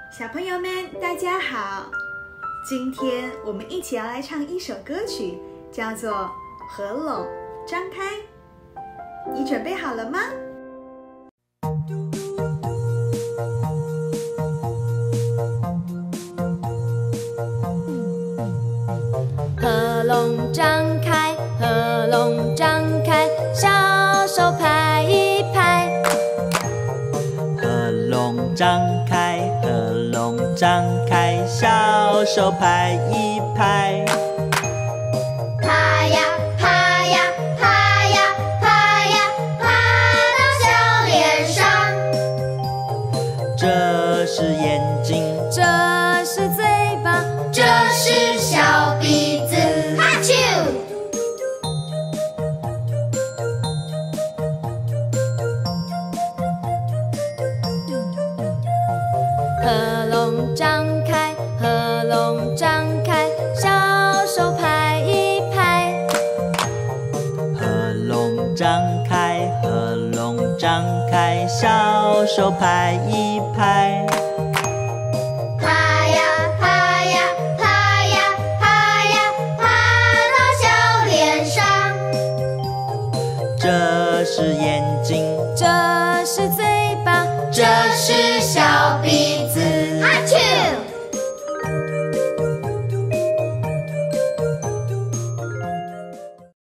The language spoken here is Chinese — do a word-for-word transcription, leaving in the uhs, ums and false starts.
小朋友们，大家好！今天我们一起要来唱一首歌曲，叫做《合拢张开》。你准备好了吗？ 合拢张开，合拢张开，小手拍一拍。 合拢张开，合拢张开，小手拍一拍。 拍呀拍呀拍呀拍呀，拍到小脸上。 这是眼睛， 这是嘴巴， 这是小鼻子。哈啾！ 合拢张开，合拢张开，小手拍一拍。 合拢张开，合拢张开，小手拍一拍。